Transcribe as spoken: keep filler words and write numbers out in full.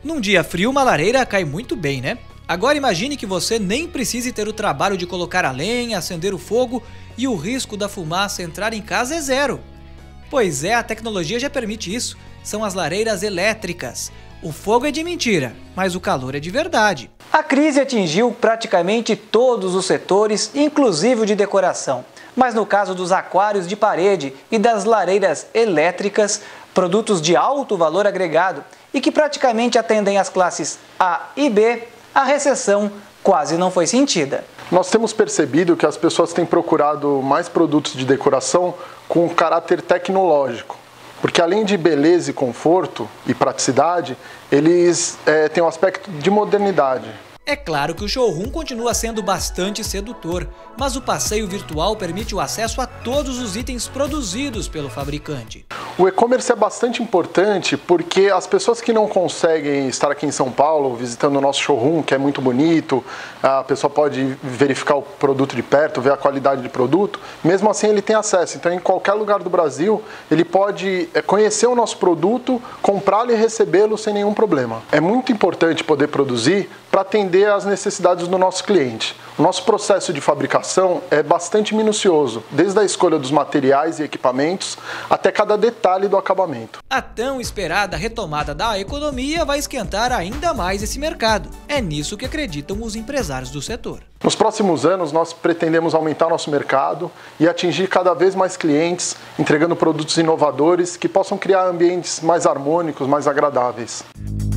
Num dia frio, uma lareira cai muito bem, né? Agora imagine que você nem precise ter o trabalho de colocar a lenha, acender o fogo e o risco da fumaça entrar em casa é zero. Pois é, a tecnologia já permite isso. São as lareiras elétricas. O fogo é de mentira, mas o calor é de verdade. A crise atingiu praticamente todos os setores, inclusive o de decoração. Mas no caso dos aquários de parede e das lareiras elétricas, produtos de alto valor agregado e que praticamente atendem as classes A e B, a recessão quase não foi sentida. Nós temos percebido que as pessoas têm procurado mais produtos de decoração com caráter tecnológico, porque além de beleza e conforto e praticidade, eles é, têm um aspecto de modernidade. É claro que o showroom continua sendo bastante sedutor, mas o passeio virtual permite o acesso a todos os itens produzidos pelo fabricante. O e-commerce é bastante importante porque as pessoas que não conseguem estar aqui em São Paulo visitando o nosso showroom, que é muito bonito, a pessoa pode verificar o produto de perto, ver a qualidade do produto, mesmo assim ele tem acesso. Então em qualquer lugar do Brasil ele pode conhecer o nosso produto, comprá-lo e recebê-lo sem nenhum problema. É muito importante poder produzir para atender às necessidades do nosso cliente. O nosso processo de fabricação é bastante minucioso, desde a escolha dos materiais e equipamentos até cada detalhe do acabamento. A tão esperada retomada da economia vai esquentar ainda mais esse mercado. É nisso que acreditam os empresários do setor. Nos próximos anos, nós pretendemos aumentar nosso mercado e atingir cada vez mais clientes, entregando produtos inovadores que possam criar ambientes mais harmônicos, mais agradáveis.